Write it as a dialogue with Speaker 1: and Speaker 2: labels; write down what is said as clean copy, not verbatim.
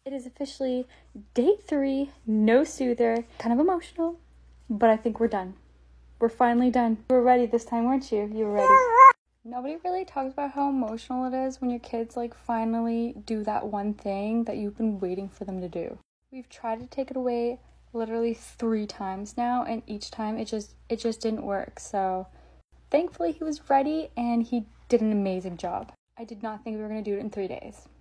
Speaker 1: It is officially day 3, no soother. Kind of emotional, but I think we're done. We're finally done. You were ready this time, weren't you? You were ready. Nobody really talks about how emotional it is when your kids like finally do that one thing that you've been waiting for them to do. We've tried to take it away literally 3 times now, and each time it just didn't work. So thankfully he was ready and he did an amazing job. I did not think we were going to do it in 3 days.